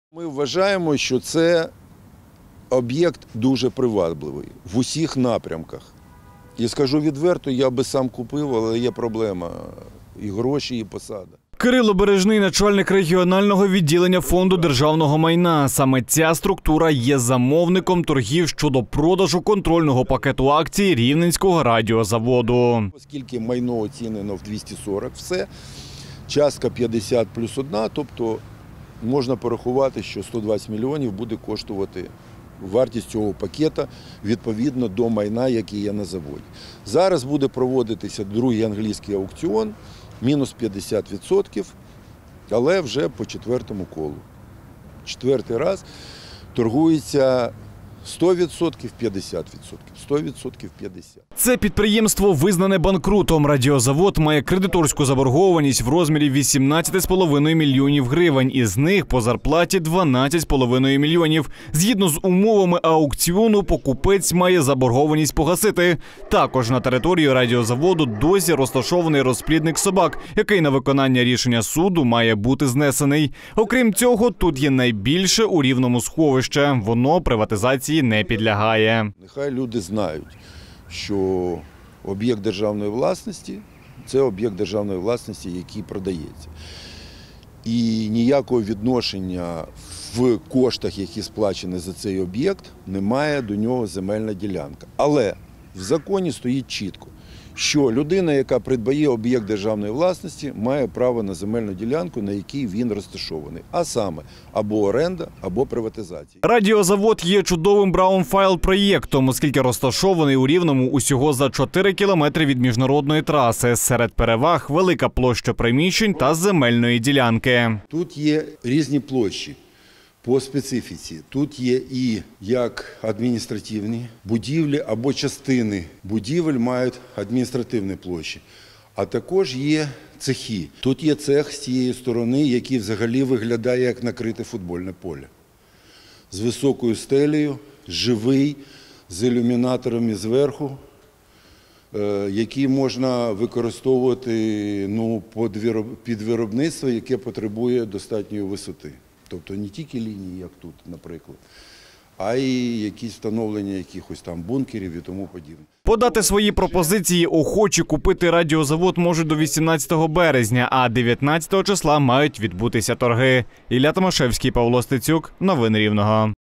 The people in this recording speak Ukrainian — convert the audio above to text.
Ми вважаємо, що це об'єкт дуже привабливий в усіх напрямках. І скажу відверто, я би сам купив, але є проблема – і гроші, і посада. Кирило Бережний – начальник регіонального відділення Фонду державного майна. Саме ця структура є замовником торгів щодо продажу контрольного пакету акцій Рівненського радіозаводу. Оскільки майно оцінено в 240 все, частка 50 плюс 1, тобто можна порахувати, що 120 мільйонів буде коштувати вартість цього пакета відповідно до майна, який є на заводі. Зараз буде проводитися другий англійський аукціон, мінус 50%, але вже по четвертому колу. Четвертий раз торгується 100%, 50%. 100%, 50%. Це підприємство визнане банкрутом. Радіозавод має кредиторську заборгованість в розмірі 18,5 мільйонів гривень. Із них по зарплаті 12,5 мільйонів. Згідно з умовами аукціону, покупець має заборгованість погасити. Також на території радіозаводу досі розташований розплідник собак, який на виконання рішення суду має бути знесений. Окрім цього, тут є найбільше у Рівному сховище. Воно приватизації не підлягає. Нехай люди знають, що об'єкт державної власності – це об'єкт державної власності, який продається. І ніякого відношення в коштах, які сплачені за цей об'єкт, немає до нього земельна ділянка. Але в законі стоїть чітко, що людина, яка придбає об'єкт державної власності, має право на земельну ділянку, на якій він розташований. А саме, або оренда, або приватизація. Радіозавод є чудовим браунфайл-проєктом, оскільки розташований у Рівному усього за 4 кілометри від міжнародної траси. Серед переваг – велика площа приміщень та земельної ділянки. Тут є різні площі по специфіці. Тут є і як адміністративні будівлі або частини будівель мають адміністративні площі. А також є цехи. Тут є цех з цієї сторони, який взагалі виглядає як накрите футбольне поле. З високою стелею, живий, з ілюмінаторами зверху, які можна використовувати під виробництво, яке потребує достатньої висоти. Тобто не тільки лінії, як тут, наприклад, а й якісь встановлення якихось там бункерів і тому подібне. Подати свої пропозиції охочі купити радіозавод можуть до 18 березня, а 19 числа мають відбутися торги. Ілля Томашевський, Павло Стецюк. Новини Рівного.